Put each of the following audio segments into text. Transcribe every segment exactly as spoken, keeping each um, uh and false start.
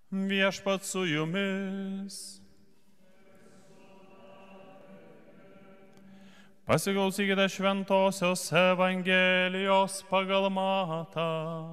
Viešpat su jumis. Pasiklausykite Šventosios Evangelijos pagal Matą.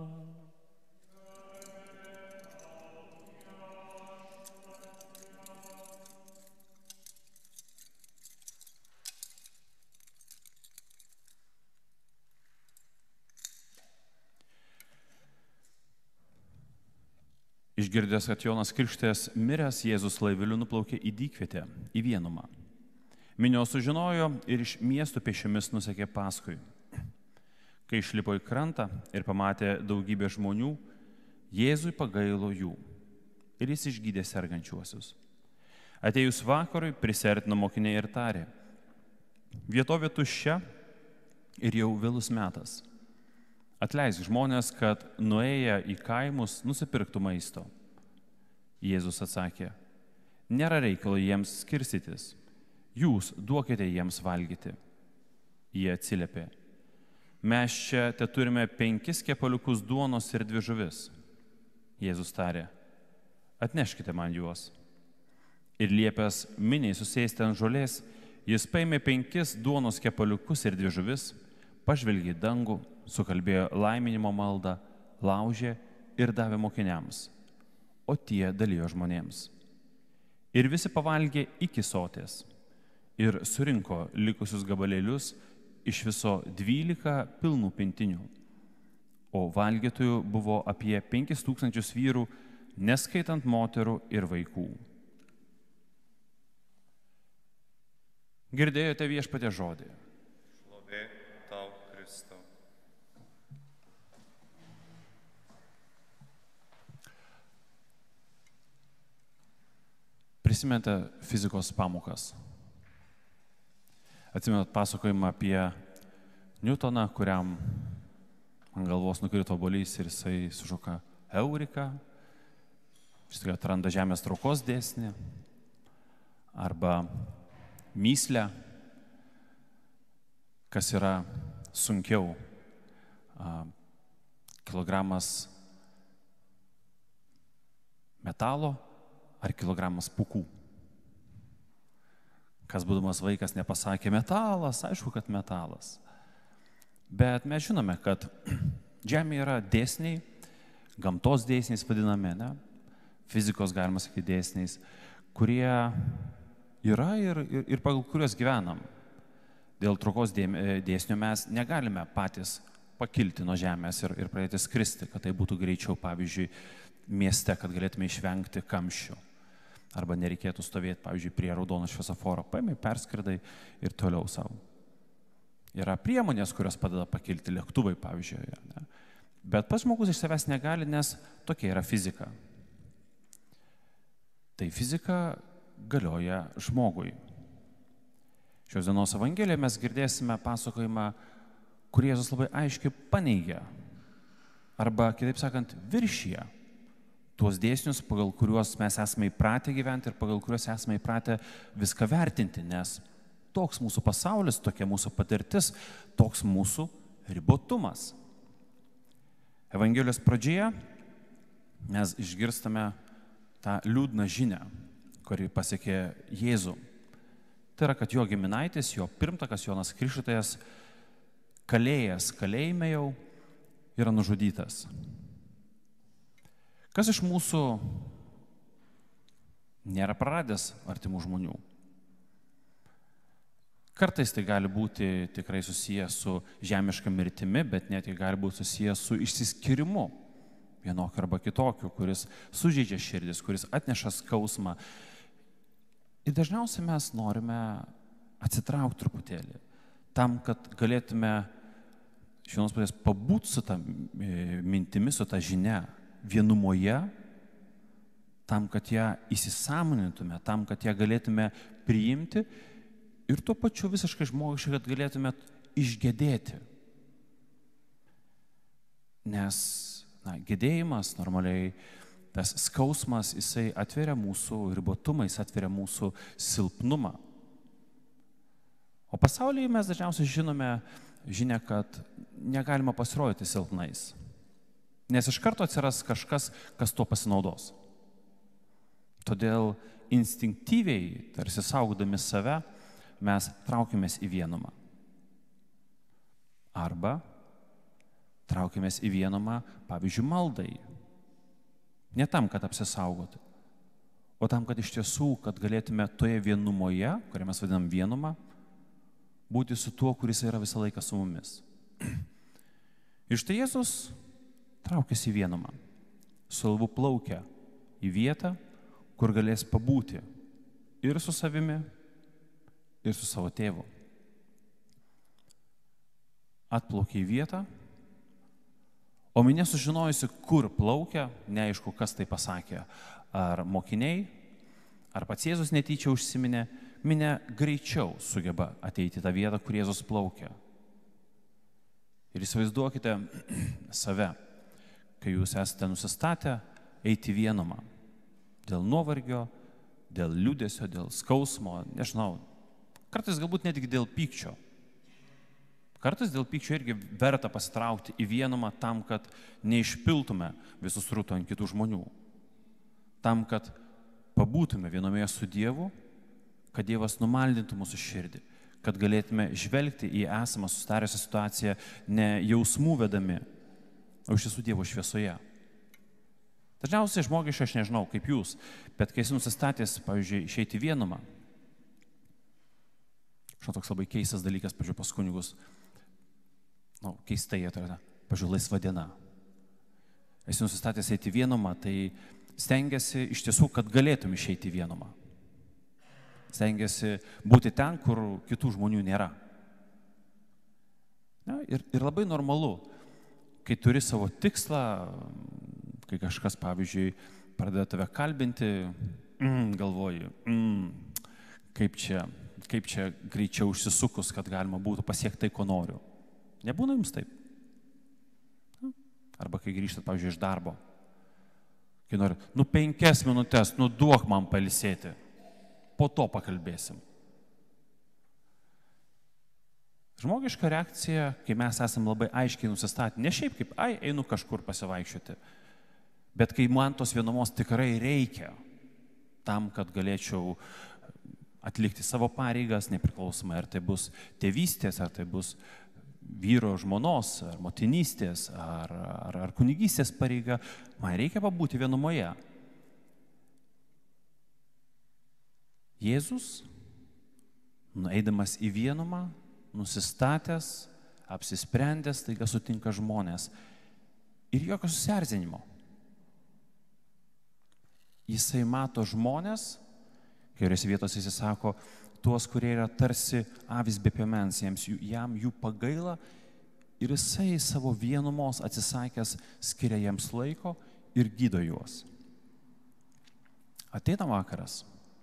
Išgirdęs, kad Jonas Krikštytojas miręs, Jėzus laiveliu nuplaukė į dykvietę, į Vienumą. Minios sužinojo ir iš miestų pėsčiomis nusekė paskui. Kai išlipo į krantą ir pamatė daugybę žmonių, Jėzui pagailo jų ir jis išgydė sergančiuosius. Atėjus vakarui, prisiartino mokiniai ir tarė: vietovė tuščia ir jau vėlus metas. Atleisk žmonės, kad nuėję į kaimus nusipirktų maisto. Jėzus atsakė: nėra reikalo jiems skirstytis, jūs duokite jiems valgyti. Jie atsiliepė: mes čia te turime penkis kepaliukus duonos ir dvi žuvis. Jėzus tarė: atneškite man juos. Ir liepęs miniai susėsti ant žolės, jis paėmė penkis duonos kepaliukus ir dvi žuvis, pažvelgė į dangų, sukalbėjo laiminimo maldą, laužė ir davė mokiniams, o tie dalijo žmonėms. Ir visi pavalgė iki sotės ir surinko likusius gabalėlius iš viso dvylika pilnų pintinių, o valgytojų buvo apie penkis tūkstančius vyrų, neskaitant moterų ir vaikų. Girdėjote Viešpaties žodį. Šlovė tau, Kristau. Prisimenate fizikos pamokas. Atsimenat pasakojimą apie Newtoną, kuriam ant galvos nukrito obuolys ir jisai sušoka Eurika, jis atranda žemės traukos dėsnį, arba myslę, kas yra sunkiau, kilogramas metalo ar kilogramas pūkų. Kas būdamas vaikas nepasakė metalas, aišku, kad metalas. Bet mes žinome, kad Žemė yra dėsniai, gamtos dėsniais vadinami, ne? Fizikos, galima sakyti, dėsniais, kurie yra ir, ir, ir pagal kuriuos gyvenam. Dėl traukos dėsnio mes negalime patys pakilti nuo Žemės ir, ir pradėti skristi, kad tai būtų greičiau, pavyzdžiui, mieste, kad galėtume išvengti kamščių. Arba nereikėtų stovėti, pavyzdžiui, prie raudono šviesoforo, paėmai, perskridai ir toliau savo. Yra priemonės, kurios padeda pakilti, lėktuvai, pavyzdžiui. Ne? Bet pats žmogus iš savęs negali, nes tokia yra fizika. Tai fizika galioja žmogui. Šios dienos Evangelijoje mes girdėsime pasakojimą, kur Jėzus labai aiškiai paneigia, arba, kitaip sakant, viršyje tuos dėsnius, pagal kuriuos mes esame įpratę gyventi ir pagal kuriuos esame įpratę viską vertinti, nes toks mūsų pasaulis, tokia mūsų patirtis, toks mūsų ribotumas. Evangelijos pradžioje mes išgirstame tą liūdną žinią, kuri pasiekė Jėzų. Tai yra, kad jo giminaitis, jo pirmtakas Jonas Krikštytojas, kalėjęs kalėjime jau, yra nužudytas. Kas iš mūsų nėra praradęs artimų žmonių? Kartais tai gali būti tikrai susijęs su žemiška mirtimi, bet net tai gali būti susijęs su išsiskyrimu, vienokiu arba kitokiu, kuris sužeidžia širdis, kuris atneša skausmą. Ir dažniausiai mes norime atsitraukti truputėlį, tam, kad galėtume iš vienos pusės pabūti su tą mintimi, su tą žinia vienumoje, tam, kad ją įsisąmonintume, tam, kad ją galėtume priimti ir tuo pačiu visiškai žmogiškai, kad galėtume išgedėti. Nes na, gedėjimas normaliai, tas skausmas, jisai atveria mūsų ribotumą, jis atveria mūsų silpnumą. O pasaulyje mes dažniausiai žinome žinia, kad negalima pasirodyti silpnais. Nes iš karto atsiras kažkas, kas tuo pasinaudos. Todėl instinktyviai, tarsi saugodami save, mes traukiamės į vienumą. Arba traukiamės į vienumą, pavyzdžiui, maldai. Ne tam, kad apsisaugoti, o tam, kad iš tiesų, kad galėtume toje vienumoje, kurią mes vadinam vienumą, būti su tuo, kuris yra visą laiką su mumis. Ir štai Jėzus traukiasi į vienumą. Su laivu plaukia į vietą, kur galės pabūti ir su savimi, ir su savo tėvu. Atplaukia į vietą, o minia sužinojusi, kur plaukia, neaišku, kas tai pasakė, ar mokiniai, ar pats Jėzus netyčia užsiminė, minia greičiau sugeba ateiti į tą vietą, kur Jėzus plaukia. Ir įsivaizduokite save, kai jūs esate nusistatę eiti vienumą. Dėl nuovargio, dėl liūdesio, dėl skausmo, nežinau, kartais galbūt netgi dėl pykčio. Kartais dėl pykčio irgi verta pasitraukti į vienumą tam, kad neišpiltume visus srautų ant kitų žmonių. Tam, kad pabūtume vienoje su Dievu, kad Dievas numaldintų mūsų širdį, kad galėtume žvelgti į esamą susidariusią situaciją ne jausmų vedami, o iš tiesų Dievo šviesoje. Dažniausiai žmogiškai, aš nežinau kaip jūs, bet kai esi nusistatęs, pavyzdžiui, išeiti vienumą, žinau, toks labai keistas dalykas, pavyzdžiui, pas kunigus, nu, keistai atrodo, pavyzdžiui, laisva diena. Esi nusistatęs eiti vienumą, tai stengiasi iš tiesų, kad galėtum išeiti vienumą. Stengiasi būti ten, kur kitų žmonių nėra. Ja, ir, ir labai normalu, kai turi savo tikslą, kai kažkas, pavyzdžiui, pradeda tave kalbinti, mm, galvoji, mm, kaip, čia, kaip čia greičiau užsisukus, kad galima būtų pasiekti tai, ko noriu. Nebūna jums taip? Arba kai grįžtat, pavyzdžiui, iš darbo. Kai nori, nu penkias minutės, nu duok man pailsėti. Po to pakalbėsim. Žmogiška reakcija, kai mes esam labai aiškiai nusistatę, ne šiaip kaip, ai, einu kažkur pasivaikščioti, bet kai man tos vienumos tikrai reikia tam, kad galėčiau atlikti savo pareigas, nepriklausomai, ar tai bus tėvystės, ar tai bus vyro žmonos, ar motinystės, ar, ar, ar kunigystės pareiga, man reikia pabūti vienumoje. Jėzus, nueidamas į vienumą, nusistatęs, apsisprendęs, taiga sutinka žmonės. Ir jokio susierzinimo. Jisai mato žmonės, kuriuose vietose jis sako, tuos, kurie yra tarsi avis be piemens, jam jų pagaila ir jisai savo vienumos atsisakęs skiria jiems laiko ir gydo juos. Ateina vakaras.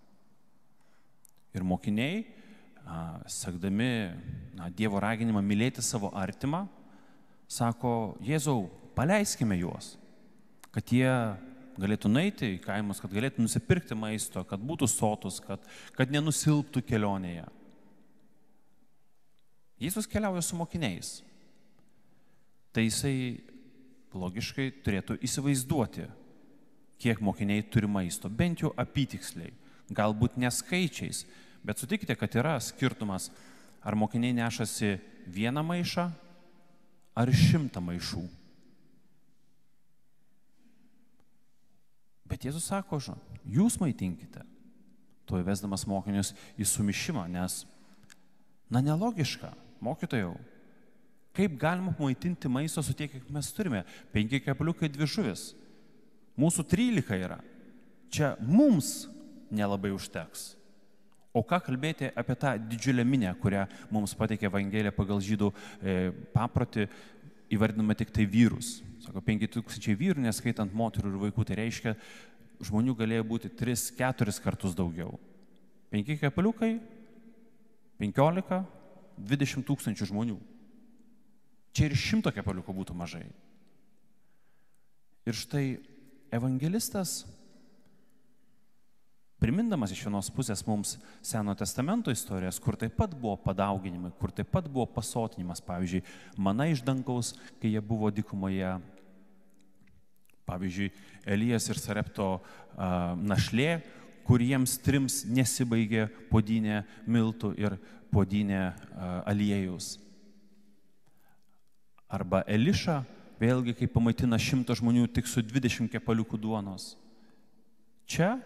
Ir mokiniai, sekdami na, Dievo raginimą mylėti savo artimą, sako, Jėzau, paleiskime juos, kad jie galėtų nueiti į kaimus, kad galėtų nusipirkti maisto, kad būtų sotus, kad, kad nenusilptų kelionėje. Jėzus keliauja su mokiniais. Tai jisai logiškai turėtų įsivaizduoti, kiek mokiniai turi maisto, bent jau apytiksliai, galbūt neskaičiais, bet sutikite, kad yra skirtumas, ar mokiniai nešasi vieną maišą, ar šimtą maišų. Bet Jėzus sako, žinot, jūs maitinkite, tuo įvesdamas mokinius į sumišimą, nes, na, nelogiška, mokytojau, kaip galima maitinti maisto su tiek, kiek mes turime, penki kepaliukai, dvi žuvis, mūsų trylika yra, čia mums nelabai užteks. O ką kalbėti apie tą didžiulę minę, kurią mums pateikė Evangelija pagal žydų e, paprotį, įvardinama tik tai vyrus. Sako, penki tūkstančiai vyrų, neskaitant moterų ir vaikų, tai reiškia, žmonių galėjo būti tris, keturis kartus daugiau. Penki kepaliukai, penkiolika, dvidešimt tūkstančių žmonių. Čia ir šimto kepaliukų būtų mažai. Ir štai evangelistas, primindamas iš vienos pusės mums Seno testamento istorijas, kur taip pat buvo padauginimai, kur taip pat buvo pasotinimas, pavyzdžiui, mana iš dangaus, kai jie buvo dykumoje, Pavyzdžiui, Elijas ir Sarepto a, našlė, kuriems trims nesibaigė puodynė miltų ir puodynė a, aliejus. Arba Eliša, vėlgi, kai pamaitina šimtą žmonių tik su dvidešimt kepaliukų duonos. Čia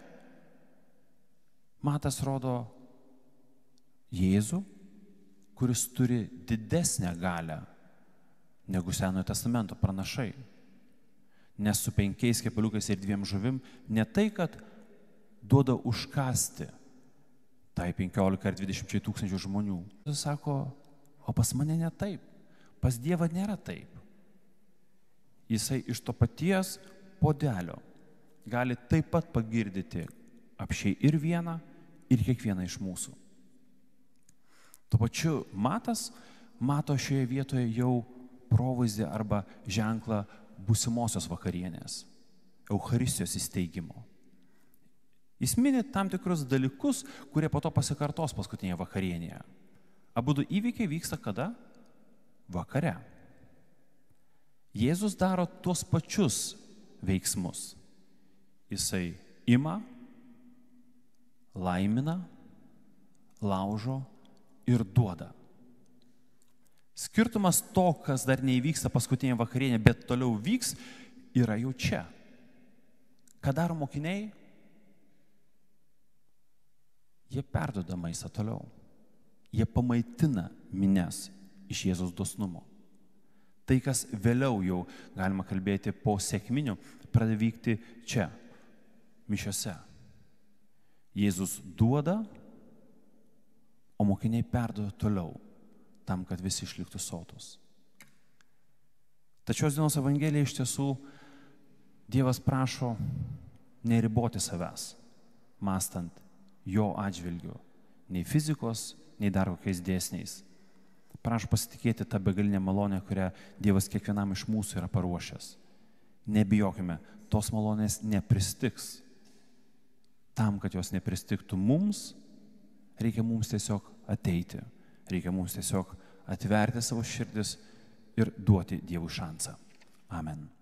Matas rodo Jėzų, kuris turi didesnę galią negu Senojo testamento pranašai. Nes su penkiais kepaliukais ir dviem žuvim ne tai, kad duoda užkasti tai penkiolika ar dvidešimt tūkstančių žmonių. Jis sako, o pas mane ne taip, pas Dievą nėra taip. Jisai iš to paties puodelio gali taip pat pagirdyti apšiai ir vieną, ir kiekvieną iš mūsų. Tuo pačiu Matas mato šioje vietoje jau provaizdį arba ženklą būsimosios vakarienės, Eucharistijos įsteigimo. Jis mini tam tikrus dalykus, kurie po to pasikartos paskutinėje vakarienėje. Abudu įvykiai vyksta kada? Vakare. Jėzus daro tuos pačius veiksmus. Jisai ima, laimina, laužo ir duoda. Skirtumas to, kas dar neįvyksta paskutinėje vakarienė, bet toliau vyks, yra jau čia. Ką daro mokiniai? Jie perduoda maistą toliau. Jie pamaitina minias iš Jėzaus dosnumo. Tai, kas vėliau jau galima kalbėti po sekminių, pradeda vykti čia, mišiose. Jėzus duoda, o mokiniai perduoda toliau, tam, kad visi išliktų sotus. Tačiau dienos Evangelija iš tiesų Dievas prašo neriboti savęs, mąstant jo atžvilgiu, nei fizikos, nei dar kokiais dėsniais. Prašo pasitikėti tą begalinę malonę, kurią Dievas kiekvienam iš mūsų yra paruošęs. Nebijokime, tos malonės nepristigs. Tam, kad jos nepristigtų mums, reikia mums tiesiog ateiti. Reikia mums tiesiog atverti savo širdis ir duoti Dievui šansą. Amen.